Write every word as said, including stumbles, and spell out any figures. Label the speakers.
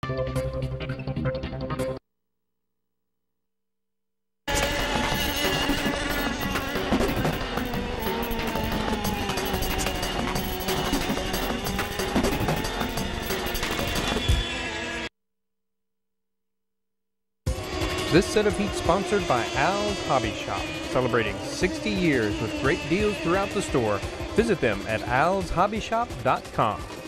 Speaker 1: This set of heat sponsored by Al's Hobby Shop, celebrating sixty years with great deals throughout the store. Visit them at als hobby shop dot com.